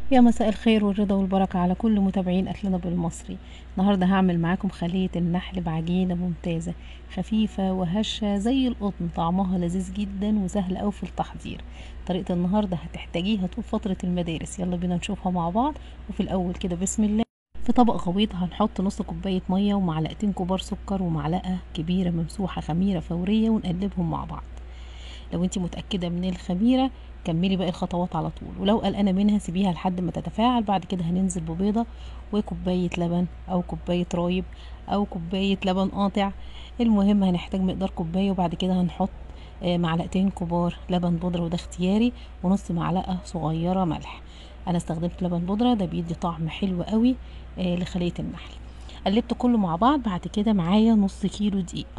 يا مساء الخير والرضا والبركة على كل متابعين أكلنا بالمصري. النهاردة هعمل معاكم خلية النحل بعجينة ممتازة خفيفة وهشة زي القطن، طعمها لذيذ جدا وسهل أوي في التحضير. طريقة النهاردة هتحتاجيها طول فترة المدارس، يلا بينا نشوفها مع بعض. وفي الأول كده بسم الله. في طبق غويط هنحط نص كوباية مية ومعلقتين كبار سكر ومعلقة كبيرة ممسوحة خميرة فورية ونقلبهم مع بعض. لو انت متأكدة من الخميرة كملي باقي الخطوات على طول، ولو قلقانة منها سيبيها لحد ما تتفاعل. بعد كده هننزل ببيضة وكوباية لبن او كوباية رايب او كوباية لبن قاطع، المهم هنحتاج مقدار كوباية. وبعد كده هنحط معلقتين كبار لبن بودرة وده اختياري، ونص معلقة صغيرة ملح. انا استخدمت لبن بودرة، ده بيدي طعم حلو قوي لخلية النحل. قلبت كله مع بعض. بعد كده معايا نص كيلو دقيق،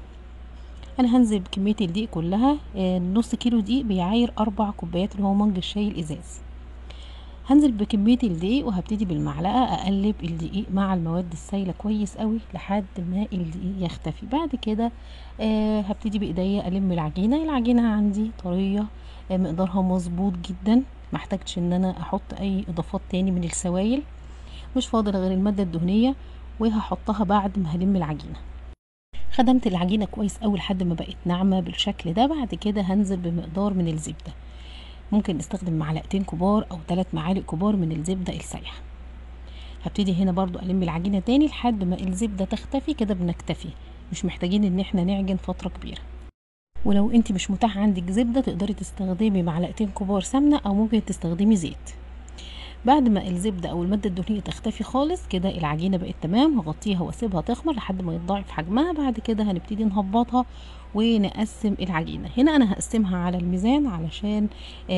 انا هنزل بكميه الدقيق كلها. نص كيلو دقيق بيعاير 4 كوبايات اللي هو مج الشاي الازاز. هنزل بكميه الدقيق وهبتدي بالمعلقه اقلب الدقيق مع المواد السائله كويس قوي لحد ما الدقيق يختفي. بعد كده هبتدي بايديا الم العجينه عندي طريه، مقدارها مظبوط جدا، محتاجتش ان انا احط اي اضافات تاني من السوائل، مش فاضل غير الماده الدهنيه وهحطها بعد ما هلم العجينه. خدمت العجينة كويس أوي لحد ما بقت ناعمة بالشكل ده. بعد كده هنزل بمقدار من الزبدة، ممكن نستخدم معلقتين كبار أو 3 معالق كبار من الزبدة السايحة. هبتدي هنا برضو ألم العجينة تاني لحد ما الزبدة تختفي. كده بنكتفي، مش محتاجين ان احنا نعجن فترة كبيرة. ولو انت مش متاح عندك زبدة تقدري تستخدمي معلقتين كبار سمنة او ممكن تستخدمي زيت. بعد ما الزبدة او المادة الدهنية تختفي خالص كده العجينة بقت تمام، هغطيها واسيبها تخمر لحد ما يتضاعف حجمها. بعد كده هنبتدي نهبطها ونقسم العجينة. هنا انا هقسمها على الميزان علشان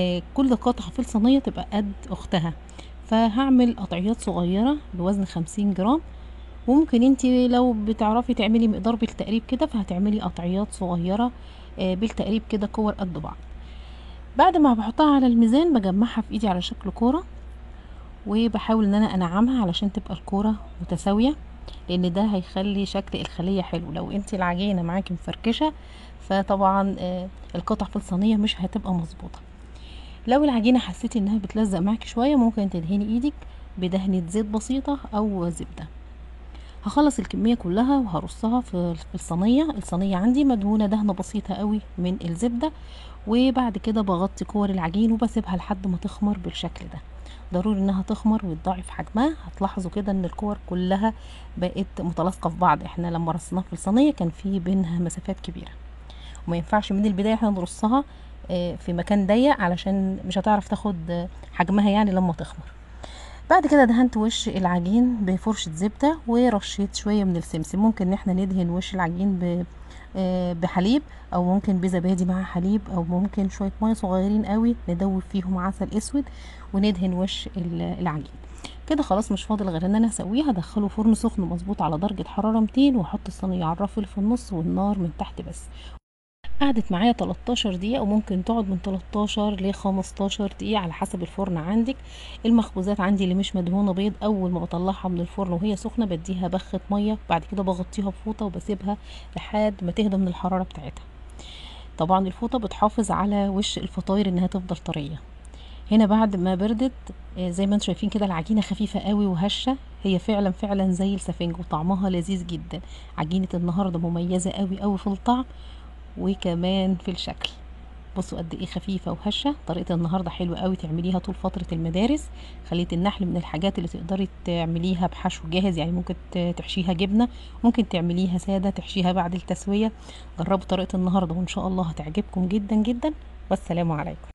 كل قطعة في الصينية تبقى قد اختها، فهعمل قطعيات صغيرة بوزن 50 جرام. وممكن انتي لو بتعرفي تعملي مقدار بالتقريب كده فهتعملي قطعيات صغيرة بالتقريب كده كور قد بعض. بعد ما بحطها على الميزان بجمعها في ايدي على شكل كورة، وبحاول ان انا انعمها علشان تبقى الكوره متساويه، لان ده هيخلي شكل الخليه حلو. لو انت العجينه معاكي مفركشه فطبعا القطع في الصينيه مش هتبقى مظبوطه. لو العجينه حسيتي انها بتلزق معاكي شويه ممكن تدهني ايدك بدهنه زيت بسيطه او زبده. هخلص الكميه كلها وهرصها في الصينيه عندي مدهونه دهنه بسيطه قوي من الزبده. وبعد كده بغطي كور العجين وبسيبها لحد ما تخمر بالشكل ده. ضروري انها تخمر وتضاعف حجمها. هتلاحظوا كده ان الكور كلها بقت متلاصقه في بعض، احنا لما رصيناها في الصينيه كان في بينها مسافات كبيره، وما ينفعش من البدايه احنا نرصها في مكان ضيق علشان مش هتعرف تاخد حجمها يعني لما تخمر. بعد كده دهنت وش العجين بفرشة زبدة ورشيت شوية من السمسم. ممكن ان احنا ندهن وش العجين بحليب، او ممكن بزبادي مع حليب، او ممكن شوية مية صغيرين قوي ندوب فيهم عسل اسود وندهن وش العجين. كده خلاص مش فاضل غير ان انا اسويه. هدخله فرن سخن مظبوط على درجة حرارة 200 واحط الصينية على الرف اللي في النص والنار من تحت بس. قعدت معايا 13 دقيقة، وممكن تقعد من 13 ل 15 دقيقة على حسب الفرن عندك. المخبوزات عندي اللي مش مدهونة بيض اول ما بطلعها من الفرن وهي سخنة بديها بخة مية، بعد كده بغطيها بفوطة وبسيبها لحد ما تهدى من الحرارة بتاعتها. طبعا الفوطة بتحافظ على وش الفطاير انها تفضل طرية. هنا بعد ما بردت زي ما انتم شايفين كده العجينة خفيفة قوي وهشة، هي فعلا فعلا زي السفنج وطعمها لذيذ جدا. عجينة النهاردة مميزة قوي قوي في الطعم وكمان في الشكل. بصوا قد ايه خفيفه وهشه. طريقه النهارده حلوه قوي تعمليها طول فتره المدارس. خليه النحل من الحاجات اللي تقدري تعمليها بحشو جاهز، يعني ممكن تحشيها جبنه، ممكن تعمليها ساده تحشيها بعد التسويه. جربوا طريقه النهارده وان شاء الله هتعجبكم جدا جدا. والسلام عليكم.